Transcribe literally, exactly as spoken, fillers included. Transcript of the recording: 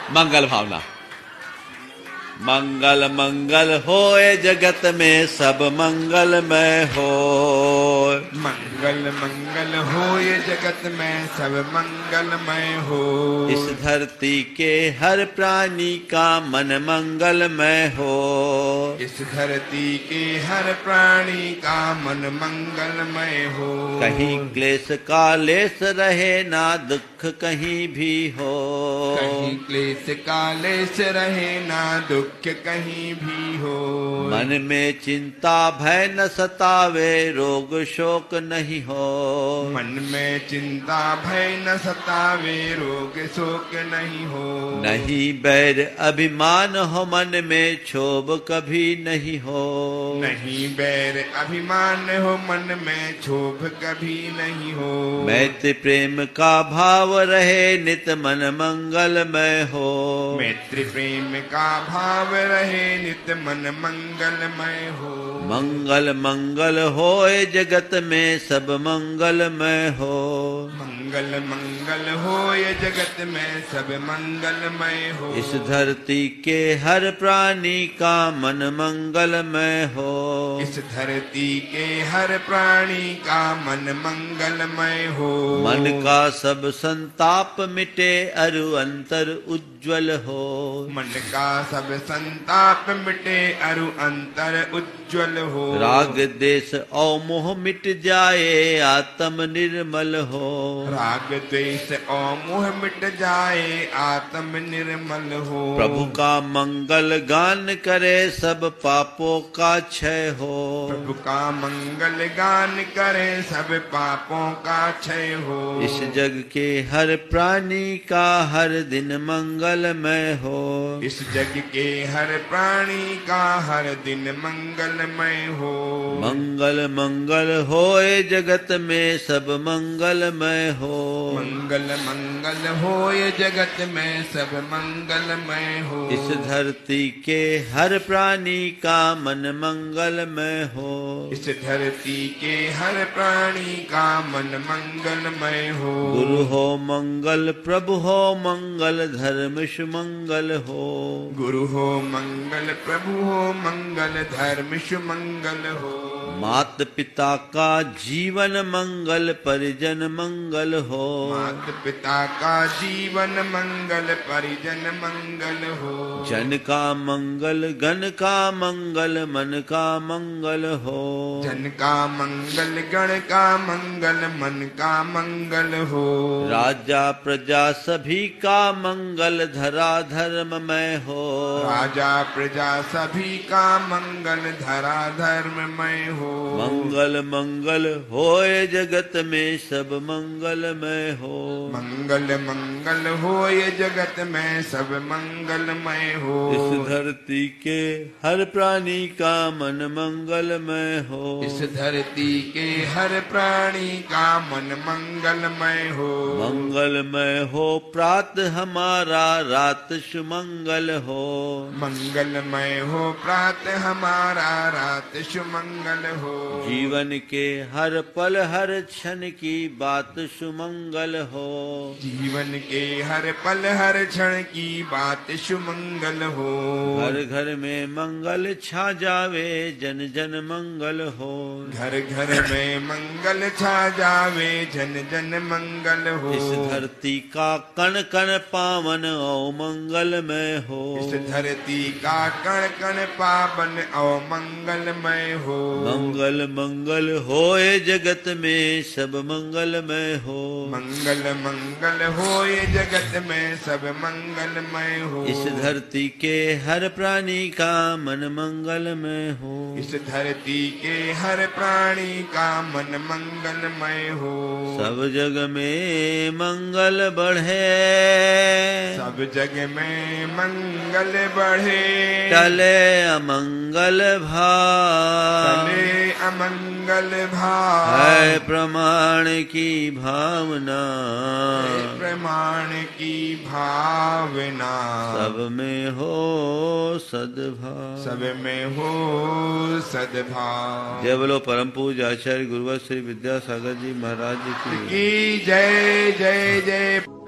मंगल भावना। मंगल मंगल होए जगत में सब मंगलमय हो। मंगल मंगल होए जगत में सब मंगलमय हो। इस धरती के हर प्राणी का मन मंगलमय हो। इस धरती के हर प्राणी का मन मंगलमय हो। कहीं क्लेश का लेस रहे ना दुख कहीं भी हो। कहीं क्लेश का लेस रहे ना दुख कहीं भी हो। मन में चिंता भय न सतावे रोग शोक नहीं हो। मन में चिंता भय न सतावे रोग शोक नहीं हो। नहीं बैर अभिमान हो मन में क्षोभ कभी नहीं हो। नहीं बैर अभिमान हो मन में क्षोभ कभी नहीं हो। मैत्री प्रेम का भाव रहे नित मन मंगलमय हो। मैत्री प्रेम का भाव रहे नित मन मंगलमय हो। मंगल मंगल होए जगत में सब मंगलमय हो। मंगल मंगल होए जगत में सब मंगलमय हो। इस धरती के हर प्राणी का मन मंगलमय हो। इस धरती के हर प्राणी का मन मंगलमय हो। मन का सब संताप मिटे अरु अंतर उज्ज्वल हो। मन का सब संताप मिटे अरु अंतर उज्ज्वल हो। राग देश और मोह मिट जाए आत्म निर्मल हो। राग द्वेष और मोह मिट जाए आत्म निर्मल हो। प्रभु का मंगल गान करे सब पापों का क्षय हो। प्रभु का मंगल गान करे सब पापों का क्षय हो। इस जग के हर प्राणी का हर दिन मंगलमय हो। इस जग के हर प्राणी का हर दिन मंगलमय हो। मंगल मंगल होए जगत में सब मंगलमय हो। मंगल मंगल होए जगत में सब मंगलमय हो। इस धरती के हर प्राणी का मन मंगलमय हो। इस धरती के हर प्राणी का मन मंगलमय हो। गुरु हो मंगल प्रभु हो मंगल धर्म सुमंगल हो। गुरु हो मंगल प्रभु हो मंगल धर्म सुमंगल हो। मात पिता का जीवन मंगल परिजन मंगल हो। मात पिता का जीवन मंगल परिजन मंगल हो। जन का मंगल गण का मंगल मन का मंगल हो। जन का मंगल गण का मंगल मन का मंगल हो। राजा प्रजा सभी का मंगल धरा धर्ममय हो। राजा प्रजा सभी का मंगल धरा धर्ममय हो। मंगल मंगल होए जगत में सब मंगलमय हो। मंगल मंगल होए जगत में सब मंगलमय हो। इस धरती के हर प्राणी का मन मंगलमय हो। इस धरती के हर प्राणी का मन मंगलमय हो। मंगलमय हो प्रात हमारा रात सुमंगल हो। मंगलमय हो प्रात हमारा रात सुमंगल हो। जीवन के हर पल हर क्षण की बात सुमंगल हो। जीवन के हर पल हर क्षण की बात सुमंगल हो। घर घर में मंगल छा जावे जन जन मंगल हो। घर घर में मंगल छा जावे जन जन मंगल हो। इस धरती का कण कण पावन ओ मंगलमय हो। इस धरती का कण कण पावन और मंगलमय हो। मंगल मंगल होए जगत में सब मंगलमय हो। मंगल मंगल होए जगत में सब मंगलमय हो। इस धरती के हर प्राणी का मन मंगलमय हो। इस धरती के हर प्राणी का मन मंगलमय हो। सब जग में मंगल बढ़े। सब जग में मंगल बढ़े। टले अमंगल भाव। टले अमंगल भाव। है प्रमाण की भावना। है प्रमाण की भावना। सब में हो सद्भाव। सब में हो सद्भाव। जय बोलो परम पूज्य आचार्य गुरुवर श्री विद्यासागर जी महाराज की की जय जय जय।